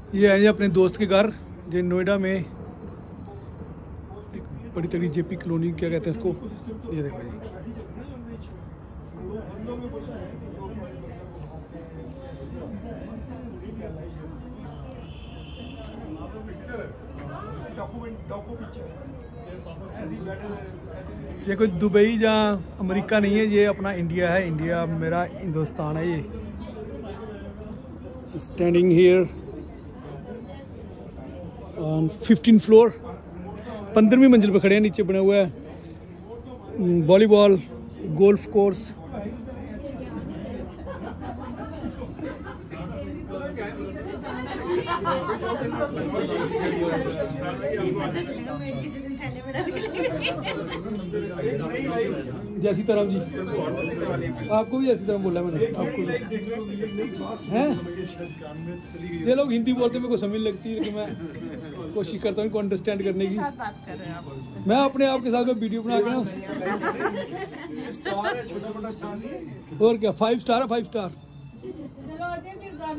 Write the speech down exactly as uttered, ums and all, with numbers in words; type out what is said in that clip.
ये आए अपने दोस्त के घर जो नोएडा में एक बड़ी तगड़ी जेपी कॉलोनी क्या कहते हैं इसको, ये देखो जी। ये कोई दुबई या अमेरिका नहीं है, ये अपना इंडिया है। इंडिया मेरा हिंदुस्तान है। ये standing here on fifteen floor, पंद्रहवीं मंजिल पे खड़े हैं। नीचे बना हुआ है वॉलीबॉल गोल्फ कोर्स। जय सीताराम जी, आपको भी जय सीताराम बोला मैंने आपको हैं। ये लोग हिंदी बोलते मेरे को समझ लगती है, लेकिन मैं कोशिश करता हूँ इनको अंडरस्टैंड करने की। मैं अपने आप के साथ में वीडियो बना के ना, और क्या फाइव स्टार है, फाइव स्टार।